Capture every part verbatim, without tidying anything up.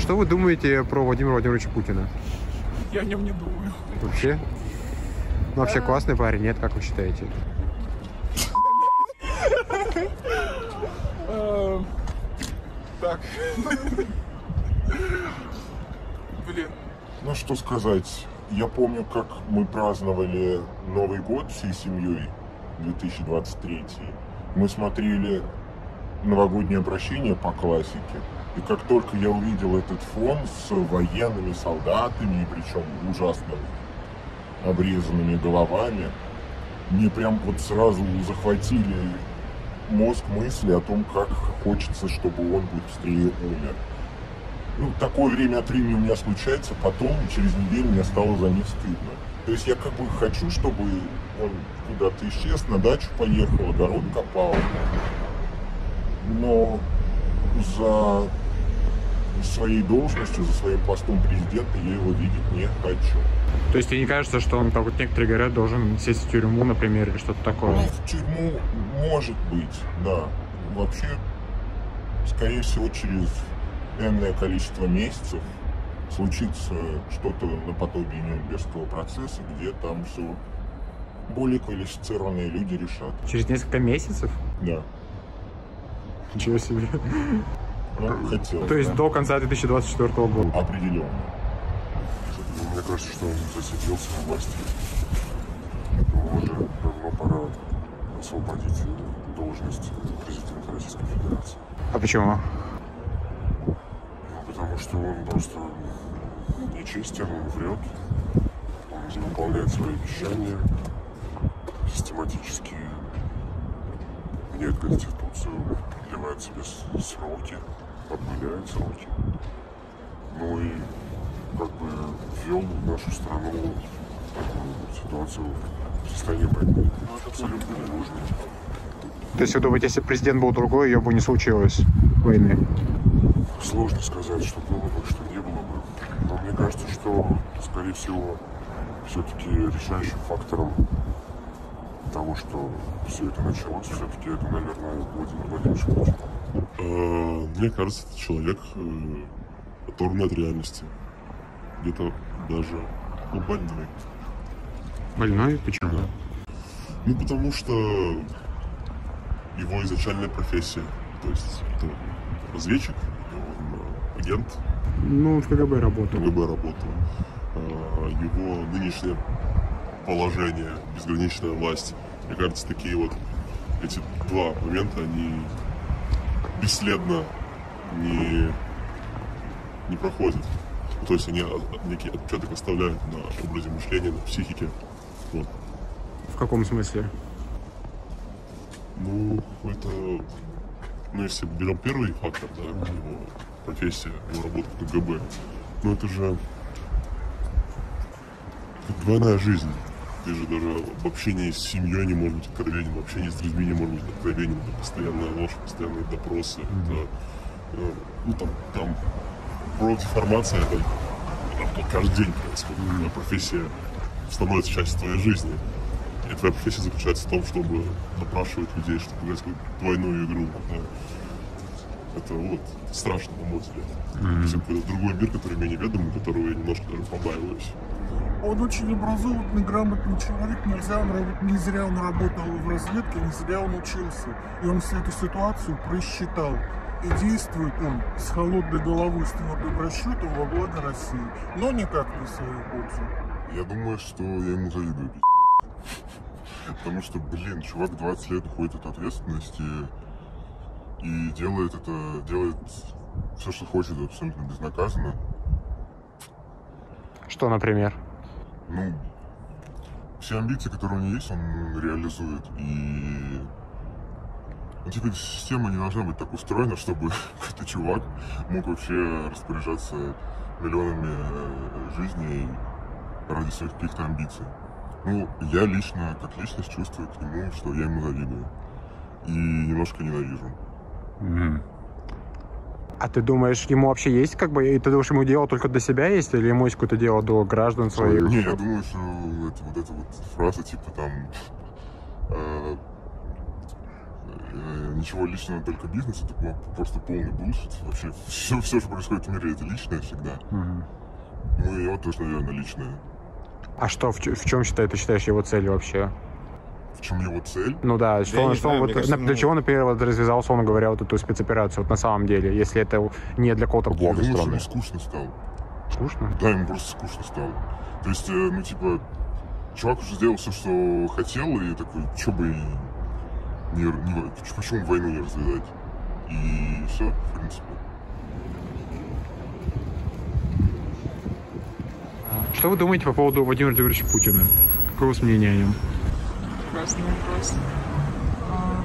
что вы думаете про Владимира Владимировича Путина? Я о нем не думаю. Вообще? Ну, вообще классный парень, нет? Как вы считаете? Так. Блин. Ну, что сказать. Я помню, как мы праздновали Новый год всей семьей две тысячи двадцать третий. Мы смотрели новогоднее обращение по классике. И как только я увидел этот фон с военными солдатами, причем ужасно обрезанными головами, мне прям вот сразу захватили мозг мысли о том, как хочется, чтобы он быстрее умер. Ну, такое время от времени у меня случается, потом, через неделю, мне стало за них стыдно. То есть я как бы хочу, чтобы он куда-то исчез, на дачу поехал, огород копал. Но за своей должностью, за своим постом президента я его видеть не хочу. То есть тебе не кажется, что он, как вот некоторые говорят, должен сесть в тюрьму, например, или что-то такое? Ну, в тюрьму может быть, да. Вообще, скорее всего, через энное количество месяцев случится что-то наподобие Нюрнбергского процесса, где там все более квалифицированные люди решат. Через несколько месяцев? Да. Ничего себе. Ну, хотелось, То есть да? до конца две тысячи двадцать четвёртого года? Определенно. Мне кажется, что он засиделся в власти. Ему уже давно пора освободить должность президента Российской Федерации. А почему? Ну, потому что он просто нечестен, он врет, он не выполняет свои обещания, систематически меняет Конституцию, продлевает себе сроки, обнуляет сроки. Ну и как бы ввел нашу страну в такую ситуацию в состоянии войны. Ну, это абсолютно не нужно. То есть вы думаете, если президент был другой, ее бы не случилось войны? Сложно сказать, что было бы, что не было бы. Но мне кажется, что, скорее всего, все-таки решающим фактором того, что все это началось, все-таки это, наверное, Владимир Владимирович Путин. А, мне кажется, это человек э, оторванный от реальности. Где-то даже ну, больной. Больной? Почему? Да. Ну, потому что его изначальная профессия, то есть это разведчик, он агент. Ну, в КГБ работал. В КГБ работал. А, его нынешнее положение, безграничная власть, мне кажется, такие вот эти два момента, они бесследно не, не проходят. То есть они некий отпечаток оставляют на образе мышления, на психике. Вот. В каком смысле? Ну, это... Ну, если берем первый фактор, да, его профессия, его работа в КГБ, ну, это же как двойная жизнь. Ты же даже в общении с семьей не может быть откровением, в общении с людьми не может быть откровением. Это постоянная ложь, постоянные допросы. Mm-hmm. Это, ну, там, там профдеформация, это, это каждый день происходит. Mm-hmm. Профессия становится частью твоей жизни. И твоя профессия заключается в том, чтобы допрашивать людей, чтобы играть какую-то двойную игру. Это, это вот страшно, на мой взгляд. Mm-hmm. Это какой-то другой мир, который мне неведомый, которого я немножко даже побаиваюсь. Он очень образованный, грамотный человек, нельзя, он, не зря он работал в разведке, не зря он учился. И он всю эту ситуацию просчитал. И действует он с холодной головой, с твердым расчетом во благо России, но никак не в свою пользу. Я думаю, что я ему завидую, пиздец. Потому что, блин, чувак двадцать лет уходит от ответственности и делает это, делает все, что хочет, абсолютно безнаказанно. Что, например? Ну, все амбиции, которые у него есть, он реализует. И, ну, типа, система не должна быть так устроена, чтобы какой-то чувак мог вообще распоряжаться миллионами жизней ради своих каких-то амбиций. Ну, я лично, как личность, чувствую к нему, что я ему завидую. И немножко ненавижу. Mm. А ты думаешь, ему вообще есть, как бы, и ты думаешь, ему дело только для себя есть, или ему есть какое-то дело до граждан своих? Не, я думаю, что это, вот эта вот фраза, типа, там, э, э, ничего личного, только бизнес, это был просто полный булшит. Вообще все, все, что происходит в мире, это личное всегда. Мгм. Ну и его тоже, наверное, личное. А что, в, чё- в чем считаешь, ты считаешь его целью вообще? В чем его цель? Ну да, что, я он, не что знаю, он мне вот, кажется, на- для ну- чего, например, вот развязал, условно говоря, вот эту спецоперацию, вот на самом деле, если это не для какого-то Я блага думаю, что страны? ему скучно стало. Скучно? Да, ему просто скучно стало. То есть, э, ну, типа, чувак уже сделал все, что хотел, и такой, что бы и не, не, почему войну не развязать? И все, в принципе. Что вы думаете по поводу Владимира Владимировича Путина? Какое у вас мнение о нем? Прекрасный вопрос. А,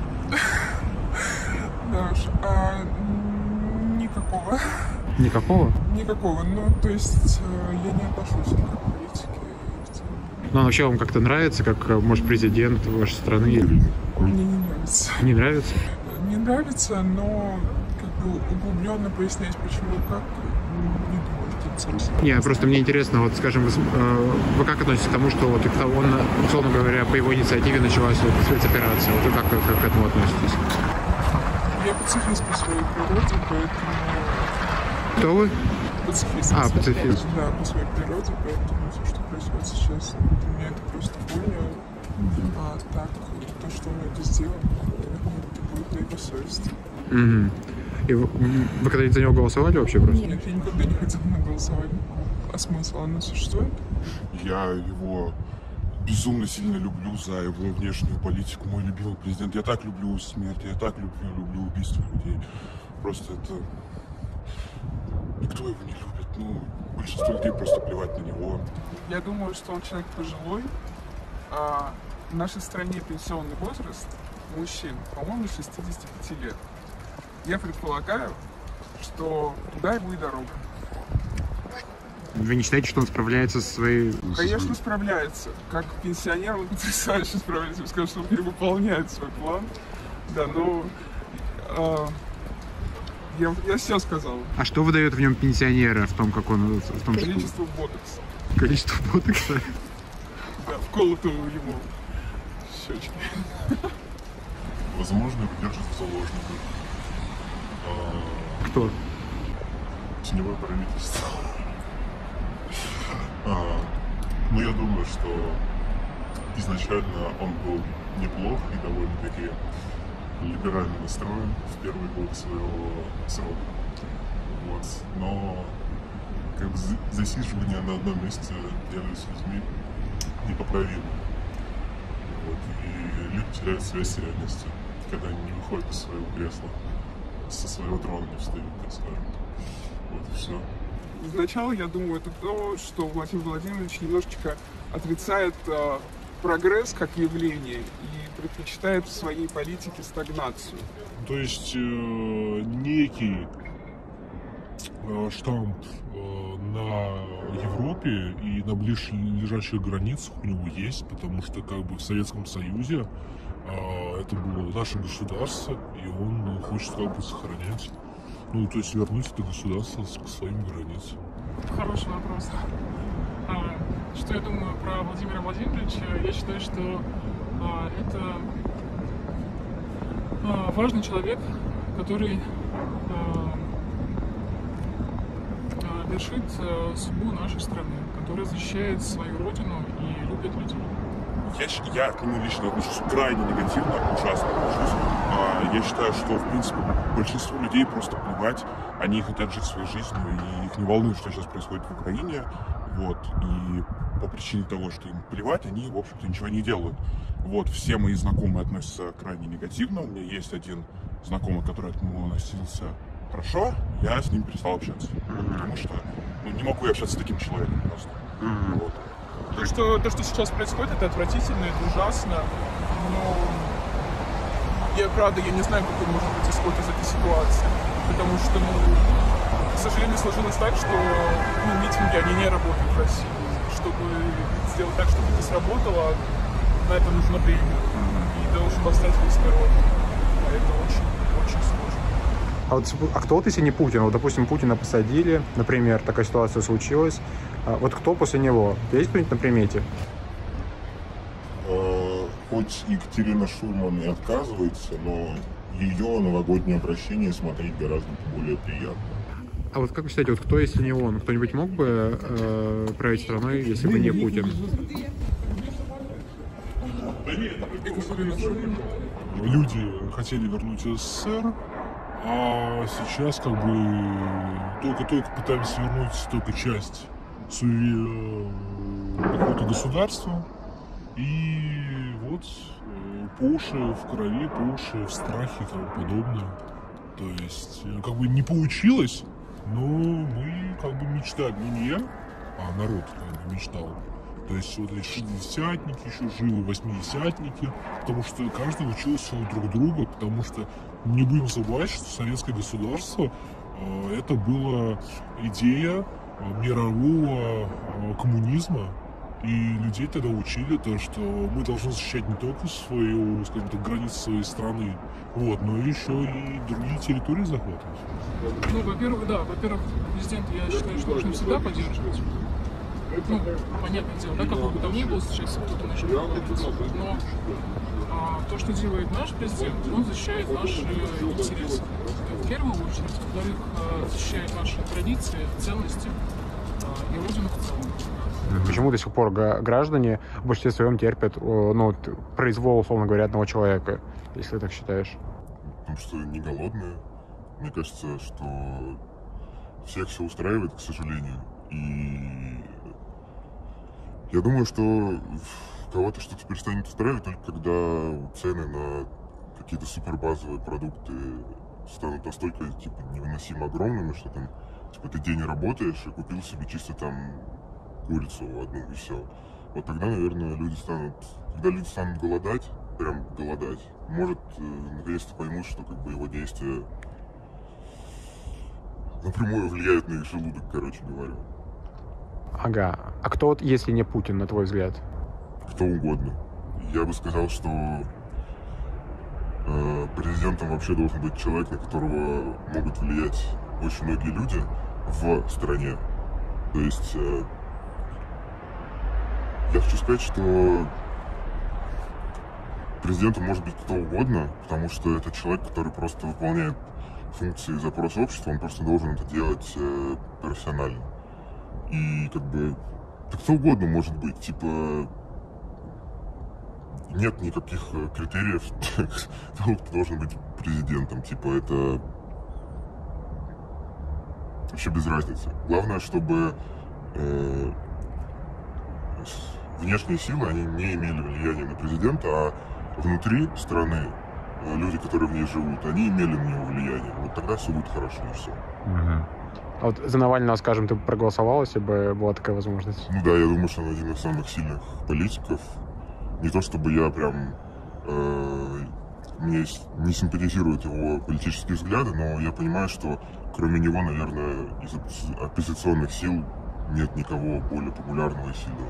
Да уж, а, м, никакого. Никакого? Никакого. Ну, то есть э, я не отношусь к политике. в целом. Ну, он вообще вам как-то нравится, как, э, может, президент вашей страны? Или Мне не нравится. не нравится? Не нравится, но как бы углубленно пояснять, почему и как, не думаю, что это совсем. Не, просто мне интересно, вот, скажем, вы, с- э, вы как относитесь к тому, что вот это он, условно говоря, по его инициативе началась вот спецоперация? Вот вы как, как к этому относитесь? Я пацифист по своей природе, поэтому... Кто вы? Пацифист. А, пацифист. Да, по своей природе, поэтому все, что происходит сейчас, для меня это просто хуйня. А так, то, что он это сделал, наверное, это будет на его совести. Мгм. И вы, м, вы когда-нибудь за него голосовали вообще просто? Нет, я никогда не хотел на голосование. А смысл? Оно существует? Я его безумно сильно люблю за его внешнюю политику. Мой любимый президент. Я так люблю смерть, я так люблю, люблю убийство людей. Просто это... Никто его не любит. Ну, большинство людей просто плевать на него. Я думаю, что он человек пожилой. А в нашей стране пенсионный возраст мужчин, по-моему, шестидесяти пяти лет. Я предполагаю, что туда ему и дорога. Вы не считаете, что он справляется со своей... Конечно, справляется. Как пенсионер он потрясающе справляется. Я бы сказал, что он перевыполняет свой план. Да, но... а, я, я все сказал. А что выдает в нем пенсионера в том, как он... В том, что... Количество ботокса. Количество ботокса? Да, вколотого ему щечки. Возможно, его держат в заложниках. А, Кто? теневое правительство. А, ну, я думаю, что изначально он был неплох и довольно-таки либерально настроен в первый год своего срока. Вот. Но как бы за- засиживание на одном месте делает с людьми непоправимо. Вот. И люди теряют связь с реальностью, когда они не выходят из своего кресла, со своего трона не встают, так скажем. Вот и все. Сначала я думаю, это то, что Владимир Владимирович немножечко отрицает э, прогресс как явление и предпочитает в своей политике стагнацию. То есть э, некий э, штамп э, на Европе и на ближайших границах у него есть, потому что как бы в Советском Союзе э, это было наше государство, и он хочет как бы сохранять, ну то есть вернуть это государство к своим границам. Хороший вопрос. А, что я думаю про Владимира Владимировича? Я считаю, что а, это а, важный человек, который а, а, вершит а, судьбу нашей страны, который защищает свою родину и любит людей. Я, щ- я к нему лично отношусь крайне негативно, ужасно отношусь. А, я считаю, что, в принципе, большинству людей просто плевать. Они хотят жить своей жизнью, и их не волнует, что сейчас происходит в Украине. Вот. И по причине того, что им плевать, они, в общем-то, ничего не делают. Вот. Все мои знакомые относятся крайне негативно. У меня есть один знакомый, который к нему относился хорошо. Я с ним перестал общаться. Вот, потому что ну, не могу я общаться с таким человеком просто. Вот. То что, то, что сейчас происходит, это отвратительно, это ужасно, но я, правда, я не знаю, какой может быть исход из этой ситуации, потому что, ну, к сожалению, сложилось так, что ну, митинги, они не работают в России. Чтобы сделать так, чтобы это сработало, на это нужно время, и должен восстать весь народ, а это очень, очень сложно. А, вот, а кто вот если не Путин? Вот, допустим, Путина посадили, например, такая ситуация случилась. А вот кто после него? Есть кто-нибудь на примете? Э, По хоть Екатерина Шульман и отказывается, но ее новогоднее обращение смотреть гораздо более приятно. А вот как вы считаете, вот кто, если не он, кто-нибудь мог бы э, править страной, если бы не Путин? Люди хотели вернуть СССР, а сейчас как бы только-только пытаемся вернуть только часть какого-то государства. И вот по уши в крови, по уши в страхе и тому подобное. То есть как бы не получилось, но мы как бы мечтаем, ну не я, а народ как бы мечтал. То есть вот эти шестидесятники еще жили, восьмидесятники, потому что каждый учился у друг друга, потому что не будем забывать, что советское государство э, это была идея мирового э, коммунизма, и людей тогда учили то, что мы должны защищать не только свою, скажем так, границы своей страны, вот, но еще и другие территории захватывать. Ну, во-первых, да, во-первых, президент, я считаю, что должны всегда поддерживать. Ну, понятное дело, да, как бы там ни было, сейчас кто-то начнет говорить, но а, то, что делает наш президент, он защищает наши интересы, в первую очередь, во-вторых, защищает наши традиции, ценности а, и родину в целом. Почему до сих пор граждане в большинстве своем терпят ну, произвол, условно говоря, одного человека, если ты так считаешь? Потому что не голодные. Мне кажется, что всех все устраивает, к сожалению. И я думаю, что кого-то что-то перестанет устраивать только когда цены на какие-то супербазовые продукты станут настолько типа невыносимо огромными, что там типа ты день работаешь и купил себе чисто там курицу одну и все. Вот тогда, наверное, люди станут, когда люди станут голодать, прям голодать, может, наконец-то поймут, что как бы его действия напрямую влияют на их желудок, короче говоря. Ага. А кто вот, если не Путин, на твой взгляд? Кто угодно. Я бы сказал, что э, президентом вообще должен быть человек, на которого могут влиять очень многие люди в стране. То есть э, я хочу сказать, что президентом может быть кто угодно, потому что это человек, который просто выполняет функции и запросы общества, он просто должен это делать э, профессионально. И как бы да кто угодно может быть, типа нет никаких критериев того, кто должен быть президентом, типа это вообще без разницы. Главное, чтобы э, внешние силы, они не имели влияния на президента, а внутри страны э, люди, которые в ней живут, они имели на него влияние. Вот тогда все будет хорошо и все. Угу. А вот за Навального, скажем, ты проголосовал, если бы была такая возможность? Ну да, я думаю, что он один из самых сильных политиков. Не то чтобы я прям э, мне не симпатизируют его политические взгляды, но я понимаю, что кроме него, наверное, из оппозиционных сил нет никого более популярного и сильного.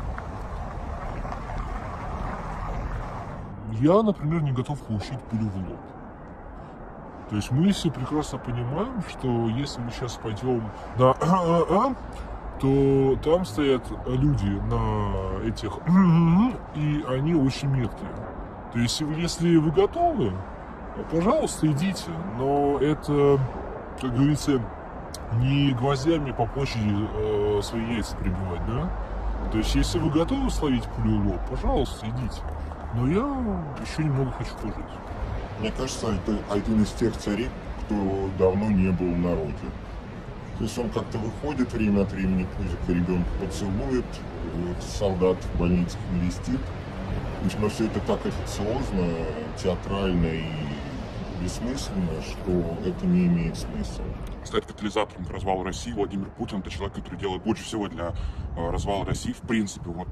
Я, например, не готов получить пулю в лоб. То есть мы все прекрасно понимаем, что если мы сейчас пойдем на ААА, то там стоят люди на этих и они очень меткие. То есть если вы готовы, пожалуйста, идите. Но это, как говорится, не гвоздями по площади э, свои яйца прибивать, да? То есть если вы готовы словить пулю в лоб, пожалуйста, идите. Но я еще немного хочу пожить. Мне кажется, это один из тех царей, кто давно не был в народе. То есть он как-то выходит время от времени, ребенка поцелует, солдат в больнице навестит. Но все это так официозно, театрально и бессмысленно, что это не имеет смысла. Стать катализатором к развалу России Владимир Путин — это человек, который делает больше всего для развала России. В принципе, вот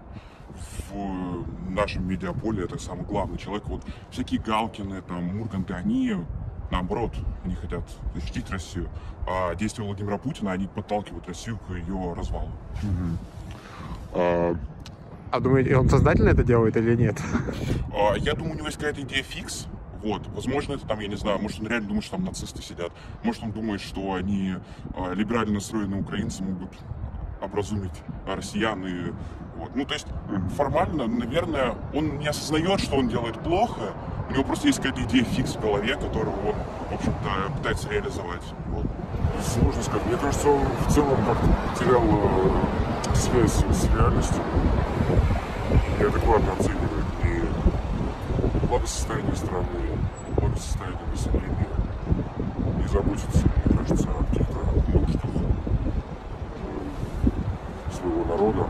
в нашем медиаполе это самый главный человек. Вот всякие Галкины, там, Мурганты, они, наоборот, они хотят защитить Россию. А действия Владимира Путина, они подталкивают Россию к ее развалу. Угу. А, а думаете, он сознательно это делает или нет? А, я думаю, у него есть какая-то идея фикс. Вот, возможно, это там, я не знаю, может, он реально думает, что там нацисты сидят. Может, он думает, что они, э, либерально настроенные украинцы, могут образумить россиян. И, вот. Ну, то есть формально, наверное, он не осознает, что он делает плохо, у него просто есть какая-то идея фикс в голове, которую он, в общем-то, пытается реализовать. Вот. Сложно сказать. Мне кажется, он в целом как-то потерял э, связь с реальностью. Неадекватно оценивает и благосостояние страны, благосостояние населения. Не заботится, мне кажется, о каких-то нуждах своего народа.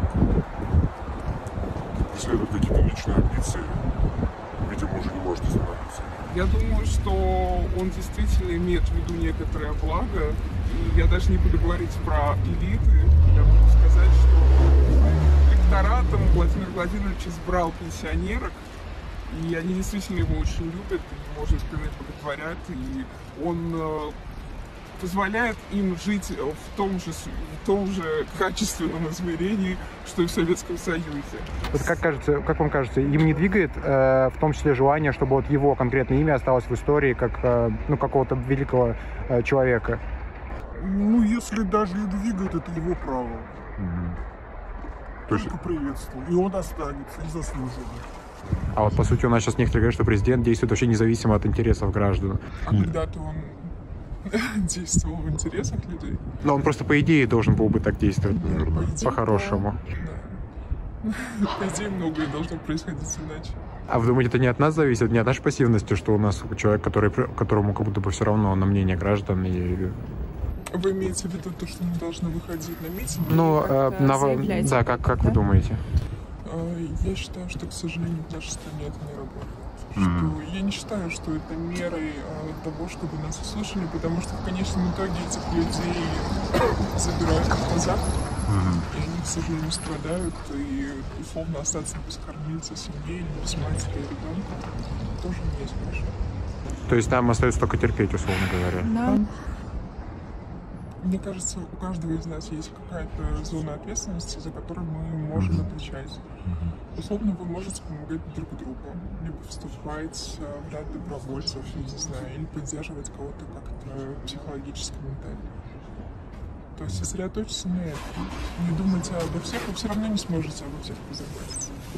Преследует какие-то личные амбиции. Видимо, уже не может остановиться. Я думаю, что он действительно имеет в виду некоторое благо. И я даже не буду говорить про элиты. Я буду сказать, что электоратом Владимир Владимирович избрал пенсионерок. И они действительно его очень любят, и, может, сказать, боготворят. И он позволяет им жить в том же, в том же качественном измерении, что и в Советском Союзе. Вот как кажется, как вам кажется, им не двигает э, в том числе желание, чтобы вот его конкретное имя осталось в истории как э, ну, какого-то великого э, человека? Ну, если даже и двигает, это его право. Mm-hmm. Только приветствую. И он останется, и заслуженно. А вот по сути у нас сейчас некоторые говорят, что президент действует вообще независимо от интересов граждан. А когда-то он действовал в интересах людей. Но он просто по идее должен был бы так действовать, По идее, по-хорошему. Да. По идее, многое должно происходить иначе. А вы думаете, это не от нас зависит, не от нашей пассивности, что у нас человек, который, которому как будто бы все равно на мнение граждан и... Вы имеете в виду то, что мы должны выходить на митинги? Ну, э, на... да, как, как да? вы думаете? Я считаю, что, к сожалению, в нашей стране это не работает. Mm-hmm. Что я не считаю, что это мерой а, того, чтобы нас услышали, потому что в конечном итоге этих людей забирают автозак, mm-hmm. и они, к сожалению, страдают, и условно остаться без кормильца семьи, или без матери и ребенка тоже не есть хорошо. То есть нам остается только терпеть, условно говоря? Да. Мне кажется, у каждого из нас есть какая-то зона ответственности, за которую мы можем mm-hmm. отвечать. Mm-hmm. Условно, вы можете помогать друг другу, либо вступать в ряд добровольцев, не знаю, или поддерживать кого-то как-то психологически, ментально. То есть сосредоточиться на этом, не думайте обо всех, вы все равно не сможете обо всех позаботиться.